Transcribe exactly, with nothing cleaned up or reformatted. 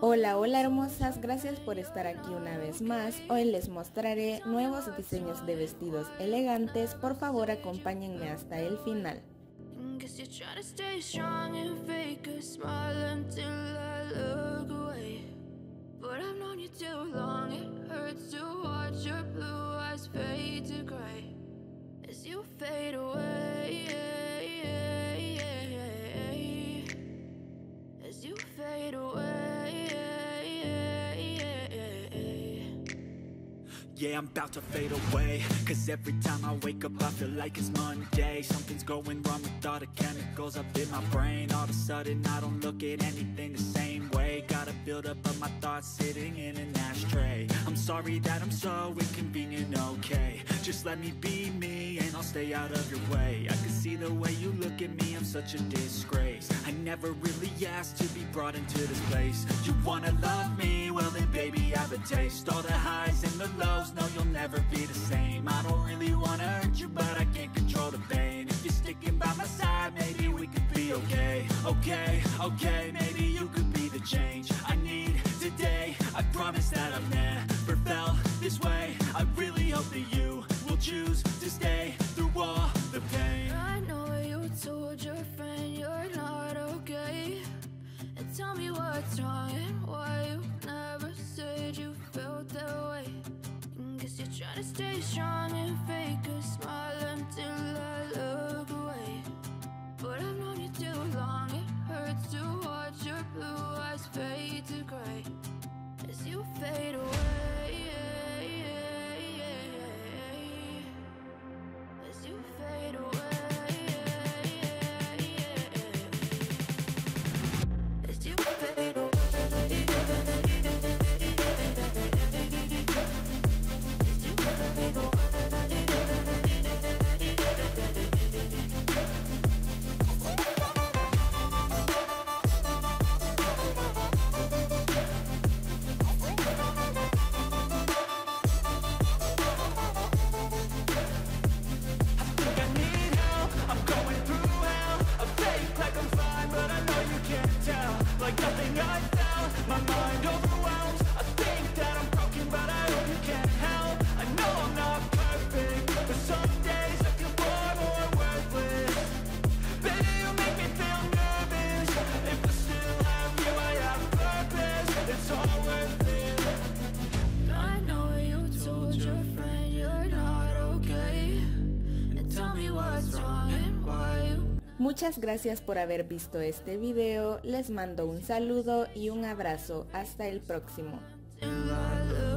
Hola, hola hermosas, gracias por estar aquí una vez más. Hoy les mostraré nuevos diseños de vestidos elegantes. Por favor, acompáñenme hasta el final. Yeah, I'm about to fade away, cause every time I wake up I feel like it's Monday. Something's going wrong with all the chemicals up in my brain. All of a sudden I don't look at anything the same way. Gotta build up of my thoughts sitting in an ashtray. I'm sorry that I'm so inconvenient, okay. Just let me be me and I'll stay out of your way. I can see the way you look at me, I'm such a disgrace. I never really asked to be brought into this place. You wanna love me? Well then baby I have a taste. All the highs and the lows, no you'll never be the same. I don't really wanna hurt you but I can't control the pain. If you're sticking by my side maybe we could be okay. Okay, okay, maybe you could be the change I need today. I promise that I've never felt this way. I really hope that you will choose to stay through all the pain. I know you told your friend you're not okay, and tell me what's wrong and why you never said you felt that way. Guess you're trying to stay strong and fake a smile until I look away. But I've known you too long, it hurts to watch your blue eyes fade to gray as you fade away. As you fade away. As you fade away. Muchas gracias por haber visto este video, les mando un saludo y un abrazo, hasta el próximo.